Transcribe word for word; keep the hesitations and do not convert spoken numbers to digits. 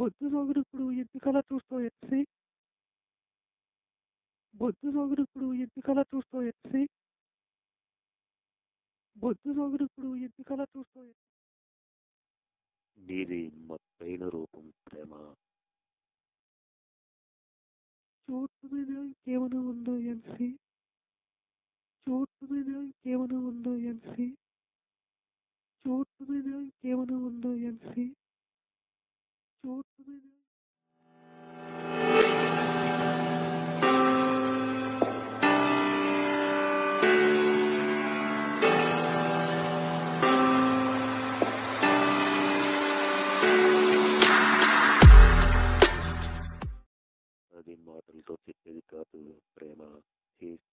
బొద్దు సోగరిప్పుడు ఎందుకలా చూస్తావు ఎత్సి బొద్దు సోగరిప్పుడు ఎందుకలా చూస్తావు ఎత్సి బొద్దు సోగరిప్పుడు ఎందుకలా చూస్తావు నీది మత్తైన రూపం ప్రేమ. చోటు మీద ఇంకేమైనా ఉందో ఎన్సి చోటు మీద ఇంకేమైనా ఉందో ఎన్సి చోటు మీద ఇంకేమైనా ఉందో ఎన్సి చోటు మీద అది మాటలతో చెప్పేది కాదు ప్రేమ.